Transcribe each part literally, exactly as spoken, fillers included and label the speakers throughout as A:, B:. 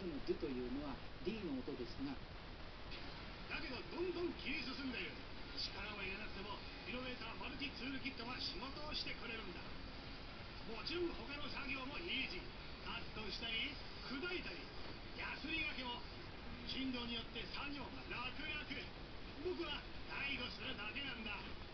A: のドゥというのは D の音ですが、
B: だけどどんどん切り進んでいる。力を入れなくてもイノベーターマルチツールキットが仕事をしてくれるんだ。もちろん他の作業もイージー。カットしたり砕いたりヤスリがけも振動によって作業が楽々。僕は介護するだけなんだ。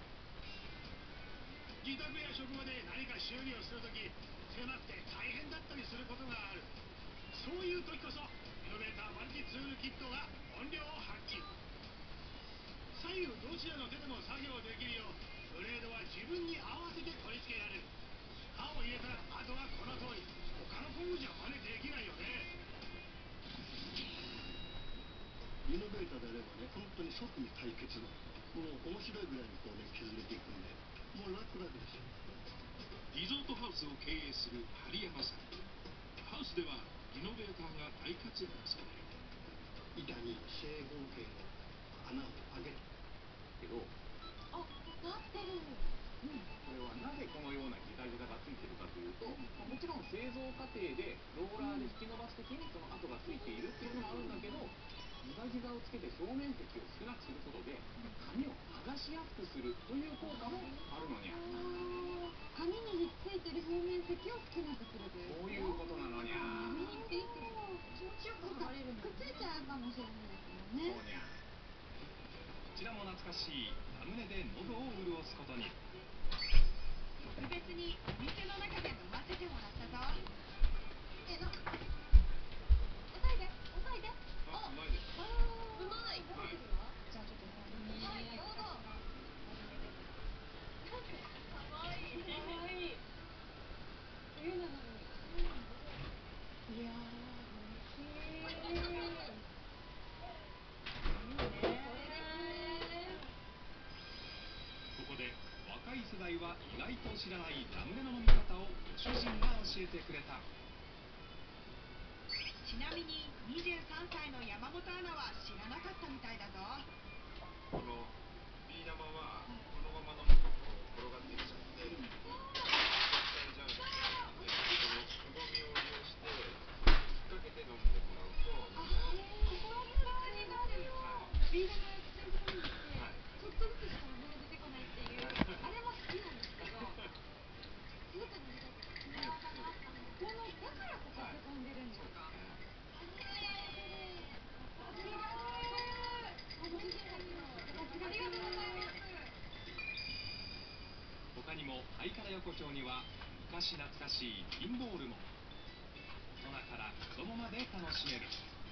B: 自宅や職場で何か修理をするとき、狭くて大変だったりすることがある。そういう時こそイノベーターマルチツールキットが本領を発揮。左右どちらの手でも作業できるようブレードは自分に合わせて取り付けられる。刃を入れたらあとはこの通り。他の工具じゃ真似できないよね。
C: イノベーターであればね、本当に即に解決。もう面白いぐらいにこうね削れていくんで、もう楽々ですよ。
D: リゾートハウスを経営する針山さん。ハウスではイノベーターが大活躍だそうで、
C: 板に正方形の穴を開ける
E: けど、
F: あ、なってる。
E: これはなぜこのようなギザギザがついているかというと、まあ、もちろん製造過程でローラーで引き伸ばすときにその跡がついているっていうのもあるんだけど、ギザギザをつけて表面積を少なくすることで紙を剥がしやすくするという効果もあるのにゃ。
F: 紙にひっついてる表面積を少なくするという。
E: そういうことなのにゃ。
F: 紙っていいけど気持ちよく剥がれる。くっついちゃうかもしれないですもんね。
E: そうにゃ。こちらも懐かしいラムネで喉を潤すことに。
G: 特別にお店の中で飲ませてもらったぞ。
F: えの、押さえて、押さえて。
E: あ、うまいです。
F: あー、うまい。
E: はい。
F: じゃあちょっと先に。はい、どうぞ。かわいい。かわいい。冬なのに。いやー、美味しい。いいね。
E: ここで若い世代は意外と知らないラムネの飲み方をご主人が教えてくれた。
G: ちなみににじゅうさんさいの山本アナは知らなかったみたいだぞ。
D: このビー玉はこのまま飲むとこう転がってきちゃって絶対じゃんけんで、このくぼみを利用して引っ掛けて飲んでもらうと飲みやすい。
F: になるよ。ビー玉が口に込んできて、ちょっとずつしか名前出てこないっていう、あれも好きなんですけど、すごく飲みたいです。わかりました。このだからここへこんでるんですか。
E: 他にもハイカラ横丁には昔懐かしいピンボールも。大人から子供まで楽しめる。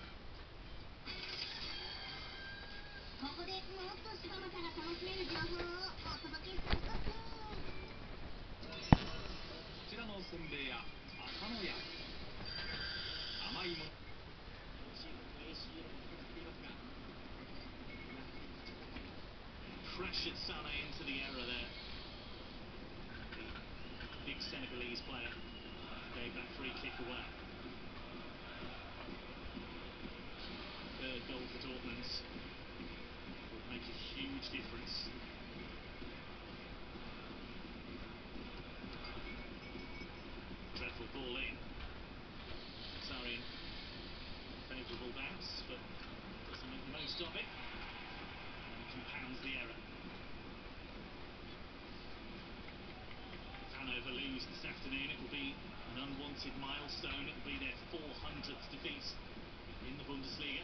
F: ここでもっと柴又が楽しめる情報をお届けするぞ。
E: こちらのせんべい屋、浅野屋。甘いもの。
B: Pressured Salah into the error there. The big Senegalese player gave that free kick away. Third goal for Dortmund would make a huge difference. Dreadful ball in. Sarri, favourable bounce, but doesn't make the most of it. Compounds the error. If Hanover lose this afternoon, it will be an unwanted milestone. It will be their four hundredth defeat in the Bundesliga.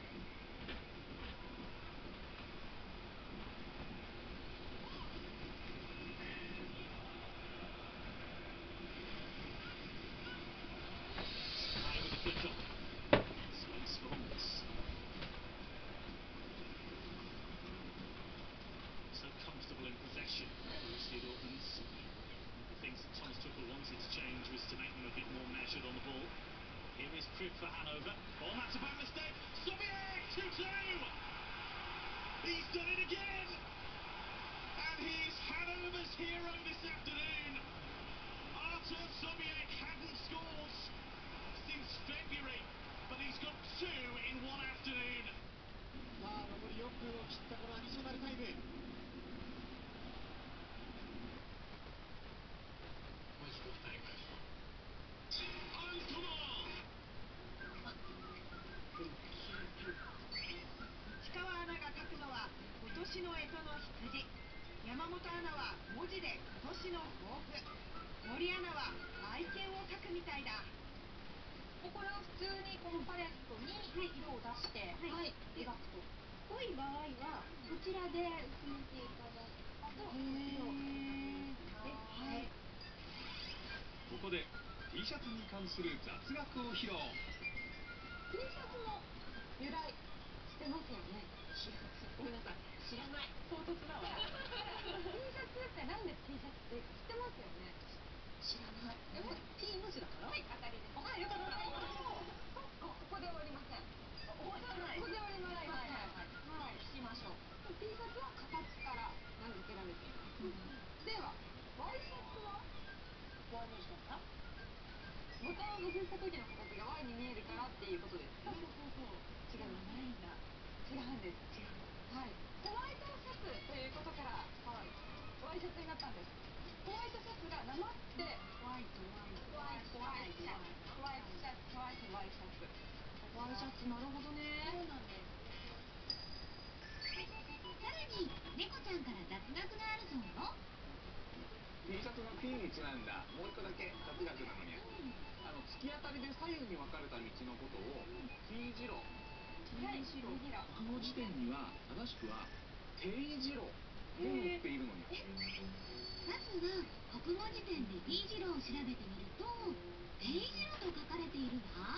B: High with the flick up. Space for Hummels. So comfortable in possession, Borussia Dortmund. The things that Thomas Tuchel wanted to change was to make them a bit more measured on the ball. Here is Krip for Hanover. Oh, and that's a bad mistake. Sobiek, two two! He's done it again! And he's Hanover's hero this afternoon. Artur Sobiek hadn't scored since February, but he's got two in one afternoon.
A: さあ残りよんぷんを切ったこのアディショナルタイム。
B: アウトだ。
G: トの羊、山本アナは文字で今年の抱負、森アナは愛犬を描くみたいだ。
F: もうこれは普通にこのパレットに色を出して、はい、描くと。濃い場合はこちらで薄めていただくと色を描くので、はい。
H: ここで T シャツに関する雑学を披露。
F: T シャツの由来知ってますよね。
G: ごめんなさい、知らない。唐突だわ。
F: T シャツってなんで T シャツって知ってますよね。
G: 知らない。やっぱり T の字だから。
F: はい、当たりです。
G: あ、よかった。
F: ここで終わりません。
G: 終わらない。
F: ここで終わりません。
G: はいはいはい。
F: はい。
G: 聞きましょう。
F: T シャツは形から名付けられています。では、ワイシャツは
G: ワイの字だった？
F: ボタンを外した時の形が Y に見えるからっていうことです。
G: そうそうそうそう。違うないんだ。
F: 違うんです。
G: 違う。
F: はい。ホワイトシャツということから、はい、ワイシャツになったんです。ホワイトシャツがなまって
G: ワイとワイと
F: ワイシャツ、ホワイトシャツ、ホワイトワイシャツ。
G: ワイシャツ、なるほどね。
F: そうなんです。
I: さらに猫ちゃんから雑学があるそうよ。
E: T シャツの T にちなんだもう一個だけ雑学なのに、あの突き当たりで左右に分かれた道のことを T 字路、
F: はい、T 字路。
E: 国語辞典には正しくは定字路と載っているのに。
I: まずは国語辞典で T 字路を調べてみると定字路と書かれているわ。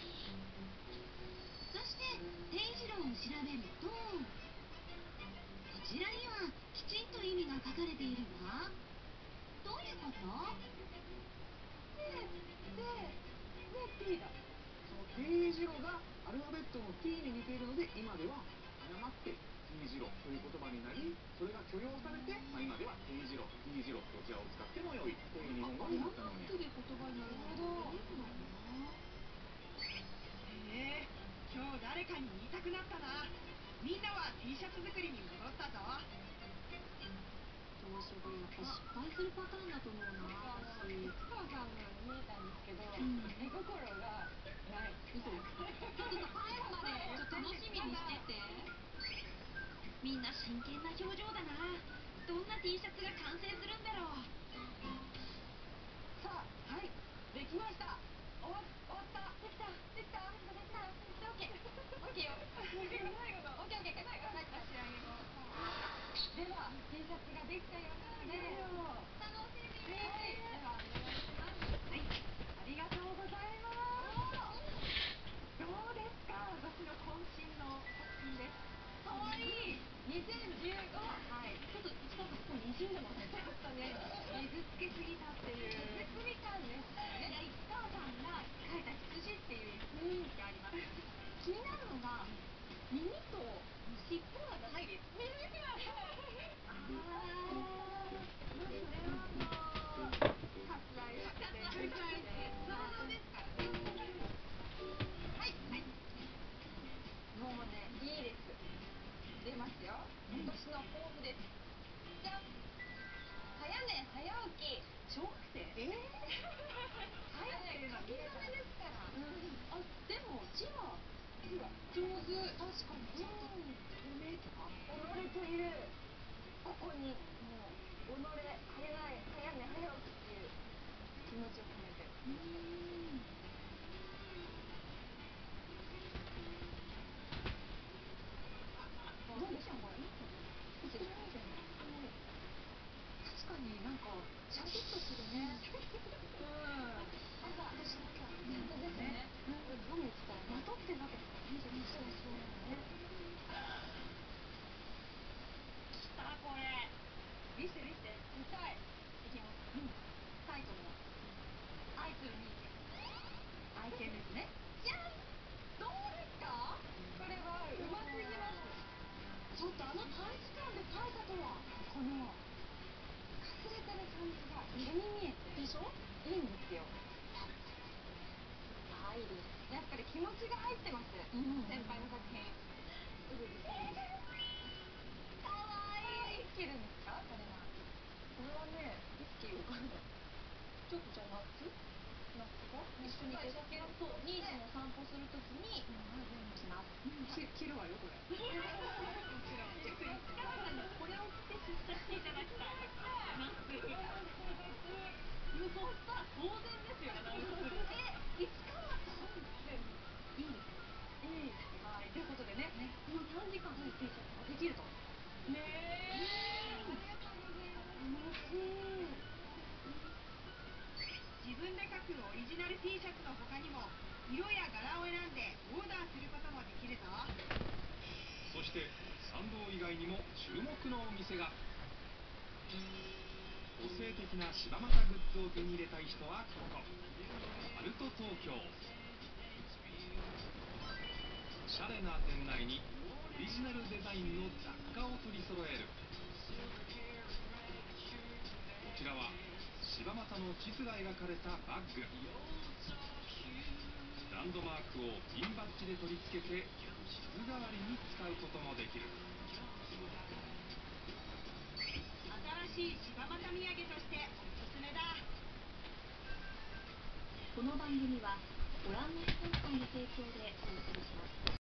I: そして定字路を調べるとこちらにはきちんと意味が書かれているわ。どういうこと？
F: で、で、で、T だ。
E: その定字路がアルファベットの T に似ているので今では誤って T 字路という言葉になり、それが許容されて、まあ、今では定字路、T 字路どちらを使っても良いという日本語になったのに。
G: で言葉になるほど。へえ、今日誰かに言いたくなったな。みんなは T シャツ作りに戻ったぞ。
F: どうしよう、これやっぱ失敗するパターンだと思うな。私、市川さんのように見えたんですけど、絵心がない。
I: 嘘。ちょっと最後までちょっと楽しみにしてて。みんな真剣な表情だな。どんな T シャツが完成するんだろう。
F: さあ、はい、できました。終わ、終わった。できた、できた、できた、できた、オッケー。オッケーよ。最後の、オッケーオッケー、最後、仕上げの。では、T シャツができたようなので、楽しみ。はい、では、お願いします。はい、ありがとうございます。どうですか、私の渾身の作品です。かわいい。にせんじゅうご、はい、ちょっと市川さん、ここにじゅうでも入ってましたね。水つけすぎたっていう。手摘み感ですね。いや、市川さんが描いた羊っていう雰囲気あります。気になるのが、耳と尻尾がないです。耳がない。あー、まあ、それはもう、割愛させていただいて。想像ですからね。はい、はい。もうね、いいです。出ますよ。今年の抱負です。じゃん。早寝早起き。小学生？えー、早い書き初めですから。うん。あ、でも字は字は上手。確かにちゃんと梅とか己というここにもう己早い早寝早起きっていう気持ちを込めて。うーん。どうでしょうこれ。確かになんかシャキッとするね。うん。朝私なんか本当ですね。飲みに来たらまとってなかったら本当にそうそうね。きたこれ。見せて見せて。見たい。いきます。うん。タイトルは愛する人間。愛犬ですね。じゃん。どうですか？これはうますぎます。ちょっとあの短時間で描いたとは。この隠れてる感じが毛に見えてでしょ？いいんですよ。愛です。やっぱり気持ちが入ってます。うん、先輩の作品。うるうるする。かわいい。いつ着るんですか？これは。これはね、いつ着ようかな。ちょっとじゃあ夏？夏が一緒に出かけると、ニージの散歩するときに着ます。着るわよこれ。もちろん。市川さんにこ
I: そういう T シャツができると。
G: ねえ、
I: ありがとうございます。
G: 自分で描くオリジナル T シャツの他にも色や柄を選んでオーダーすることもできるぞ。
H: そして参道以外にも注目のお店が。個性的な柴又グッズを手に入れたい人はここアルト東京。おしゃれな店内にオリジナルデザインの雑貨を取り揃える。こちらは柴又の地図が描かれたバッグ。ランドマークをピンバッジで取り付けて地図代わりに使うこともできる。
G: 新しい柴又土産としておすすめだ。
I: この番組はご覧のスポンサーの提供でお送りします。